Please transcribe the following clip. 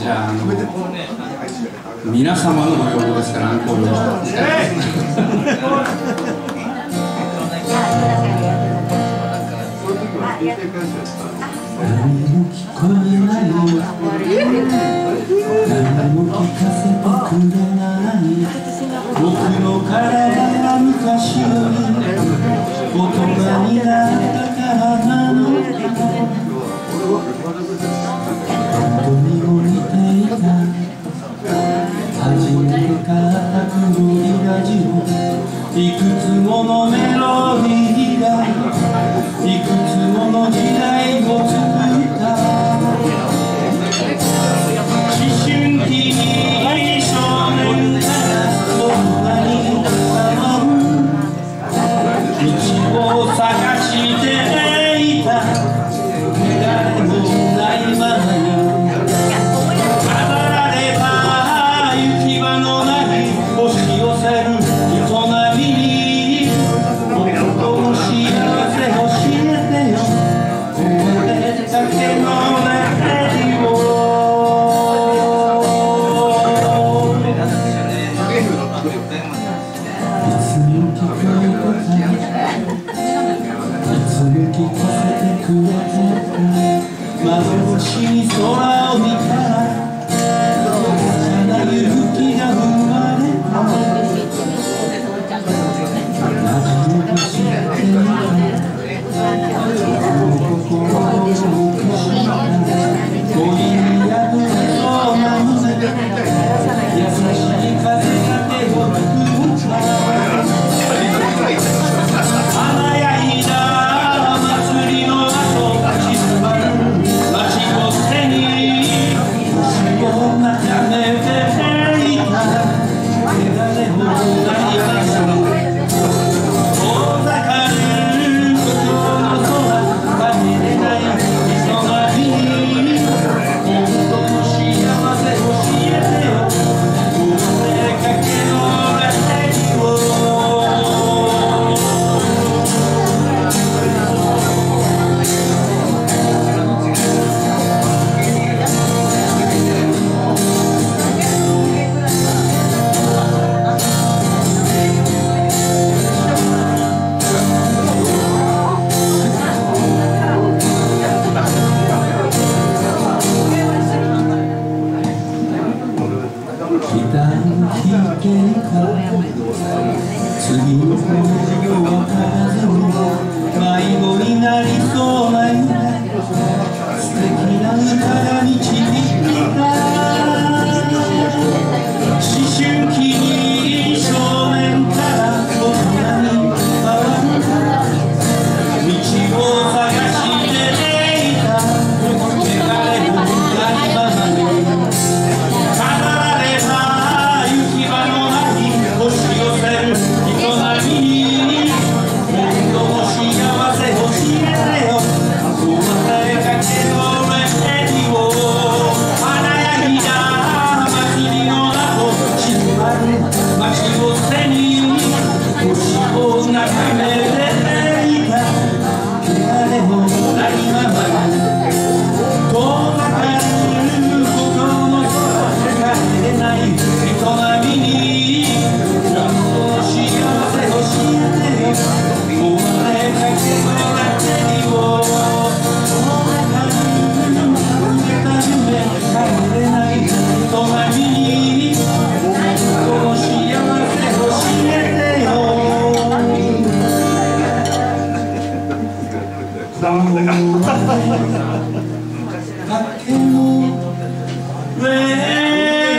じゃあ皆様のご要望ですからアンコールを。何も聞こえない何も聞かせてくれない僕の体が昔より大人になったからなの本当にも似ていた初めて買った黒いラジオいくつものメロディーがいくつもの時代を作った思春期に少年から大人に変わる道を探していた誰もないままに飾られた行き場のない押し寄せる営みに僕との幸せを教えてよこれだけの願いをいつも聞こえてたいつも聞かせてくれてた幻に空を見たら小さな勇気が生まれた初めて知っていた心を動かした恋に破れそうな胸優しい風が手をつくった華やいだ祭りの後静まる街を背に星を眺めていた汚れもない場所遠ざかる向こうの空限れない人がいい本当の幸せ教えてよ生まれかけのレディオギターの弾けるか次の恋を分からずに迷子になりそうな夢素敵な歌が導いた思春期に少年から大人に変わった道を探していた汚れもないままに飾られた行き場のない押し寄せる営みに本当の幸せ教えてよ生まれかけのレディオ華やぎだ祭りの後静まる街を背に星を眺めていた汚れもないままに遠ざかる心の空帰れない営みに本当の幸せ教えてよ生まれかけのレディオ遠ざかる夢帰れない営みに本当の幸せ教えてよ竹の上